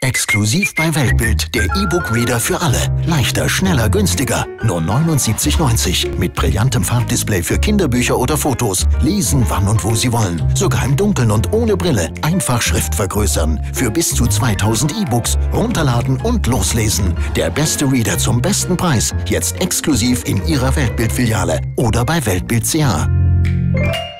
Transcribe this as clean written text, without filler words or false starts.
Exklusiv bei Weltbild, der E-Book-Reader für alle. Leichter, schneller, günstiger. Nur 79,90. Mit brillantem Farbdisplay für Kinderbücher oder Fotos. Lesen, wann und wo Sie wollen. Sogar im Dunkeln und ohne Brille. Einfach Schrift vergrößern. Für bis zu 2000 E-Books. Runterladen und loslesen. Der beste Reader zum besten Preis. Jetzt exklusiv in Ihrer Weltbild-Filiale oder bei Weltbild.ch.